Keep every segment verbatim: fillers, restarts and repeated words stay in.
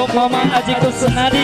Kagok Mama Aji Kusnadi.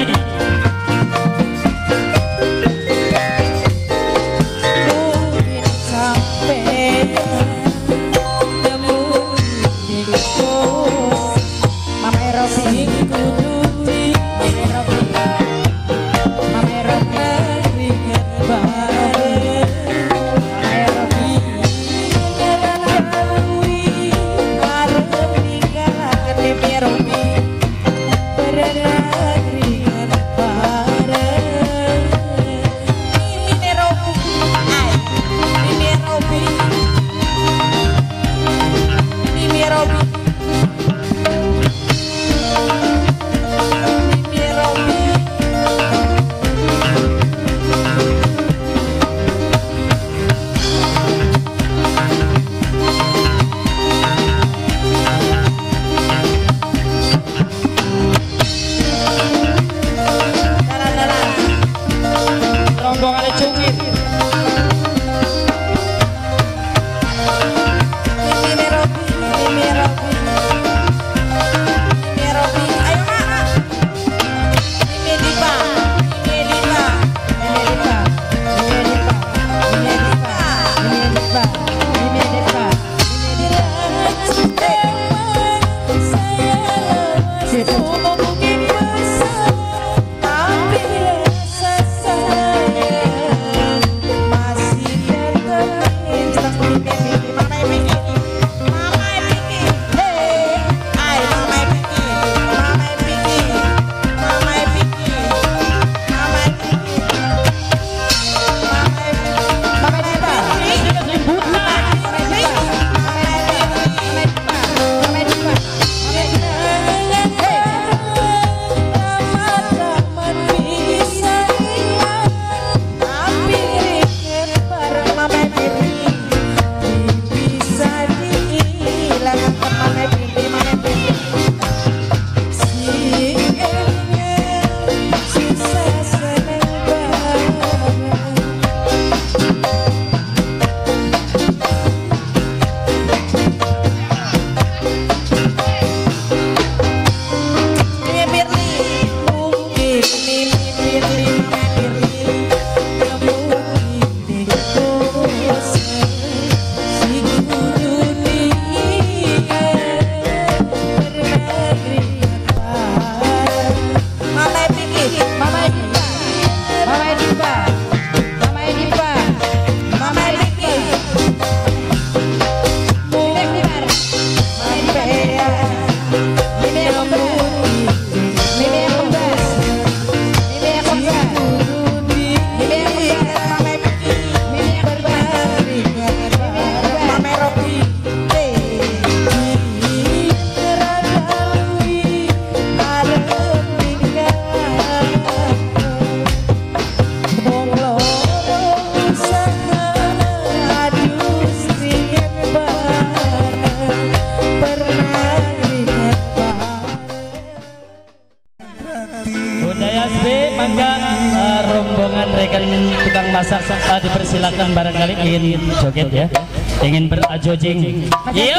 masak uh, dipersilakan barangkali ingin joget ya, ingin berajojing. Yuk.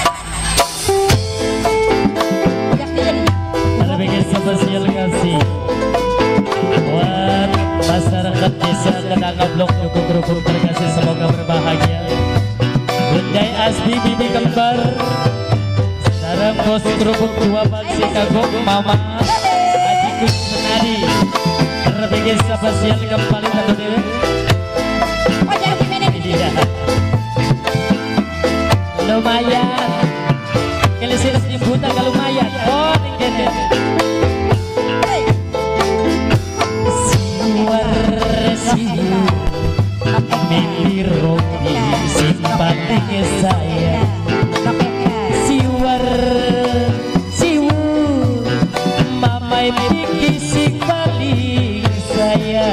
Ada bikin spesial kasih buat masyarakat desa Kenanga Blok Duku Kerupuk terkasih, semoga berbahagia. Bundai Asbi Bibi Kembar, sarang bos kerupuk dua Paksi Kagok Mama Aji Kusnadi. Terbikin spesial kembali satu dewe. Iya. Lumayan. Kelesin simbutan kalau lumayan. Oh, tinggal. Siwar siwu, mimpi robi simpatiknya saya. Siwar siwu, mamai pikir sing paling saya.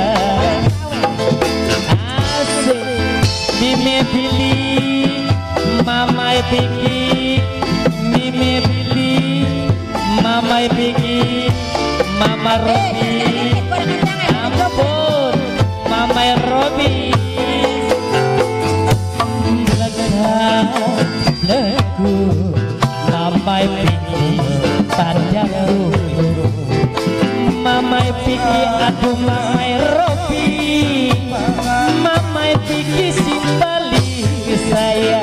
Asik, mimi pilih, mamai pikir, mimi pilih, mamai pikir, mama robi. Ampun, mamai robi. Lagu, mamai pikir, panjang dulu. Bung Mamai Robi, Mamai Piki Simbali saya.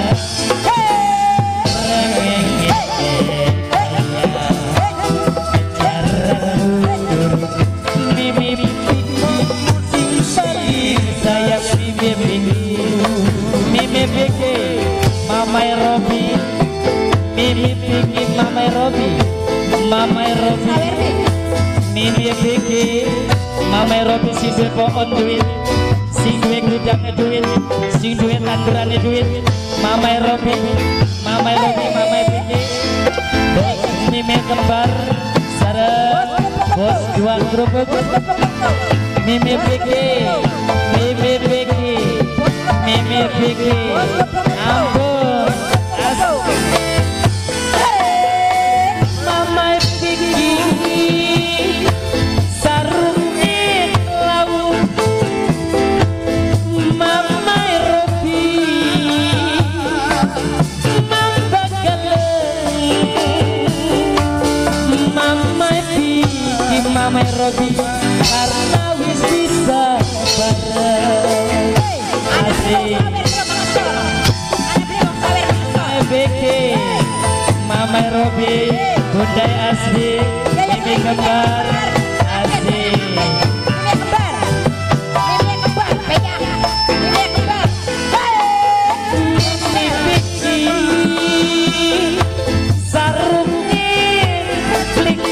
Mimi Piki, Mamai Robi, Mimi Piki, Mamai Robi, Mamai Robi, Mimi Piki, Mamai Robi si sepo on duit, si duit gudangnya duit, si duit tandurannya duit, Mamai Robi, Mamai Robi, Mamai Piki, bos Mimi kembar, sarang bos jual kerupuk, Mimi Piki, Mimi Piki. Mimi Piki, ampun, Mamai Piki, sarungnya laut, Mamai Robi, Mamba galeng, Mamai Piki, Mamai Robi, karena wis bisa bareng. Mamai Robi, Bundai Asli, Mimi kembar, Asli. Mimi kembar, Mimi kembar, pegang, Mimi kembar. Mimi Piki, sarungnya klik,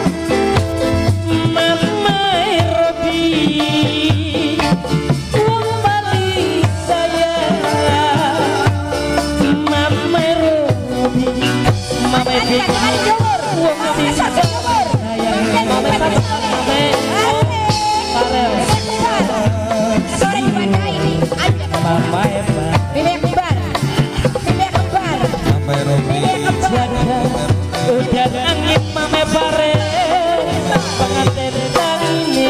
Mamai Robi. Mamai Piki, uang sisa sayang, Mamai Mamai Farel, sore dibaca ini, Mamai Mimi kembar, Mimi kembar, Mamai Robi, jaga udah angin Mamai Farel, pengantin ini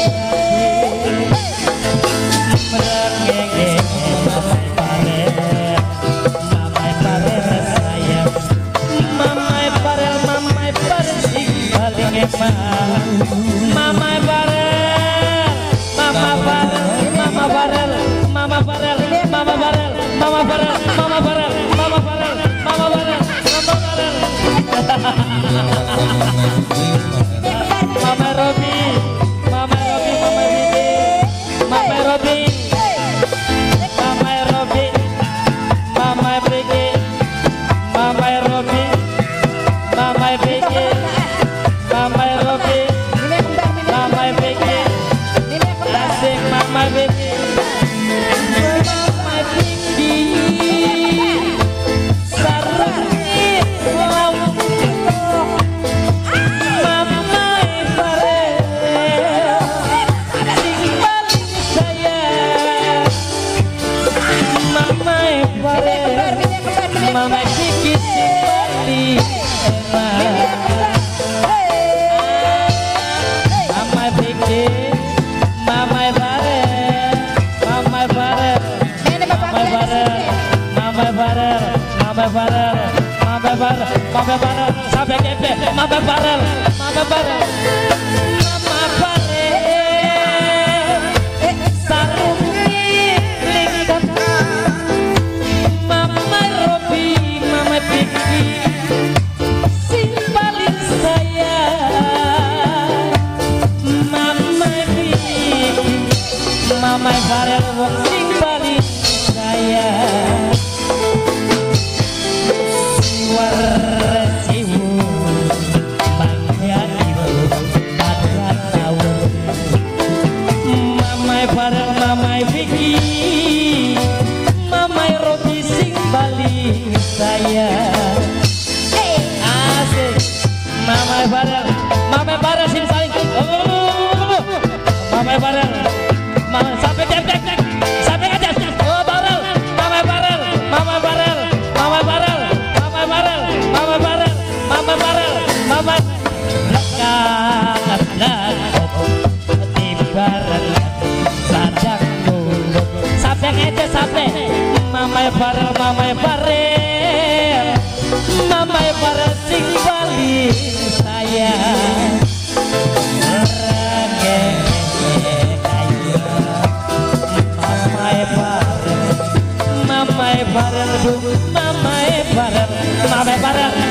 merengenge Mamai Farel, Mamai Farel sayang. Mamai Farel, Mamai Farel, paling emang. Mamai Farel, Mama Farel, Mama Farel, Mama Farel, Mama Farel, Mama Farel, Mama Farel, Mama Farel, Mama Farel, Mama Farel. Mamai Robi, Mamai Robi, Mamai Bibi, Mamai Robi, Mamai Robi, Mamai Piki, Mamai Robi. Mamai Piki, Mamai Robi, Mamai Piki, asik Mamai Piki, Mamai Piki, sarungnya laut, Mamai Farel, simbaling saya, Mamai Farel, Mamai Piki simbaling. Mamai Piki, Mamai Farel, Mamai Farel, Mamai Farel, Mamai Farel, Mamai Farel, Mamai Farel, Mamai Farel, sampai kepe, Mamai Farel, Mamai Farel, Mamai Farel, sarungnya lingkar, Mamai Robi, Mamai Piki. Mamai Farel wong sing bali saya siwar siwu bangya ibu pada tahun Mamai Farel Mamai Piki Mamai Robi sing bali saya asik Mamai Farel Mamai Farel sing saling Mamai Farel sampai dek dek dek sampai Bandung, mamae bareng, mamae bareng.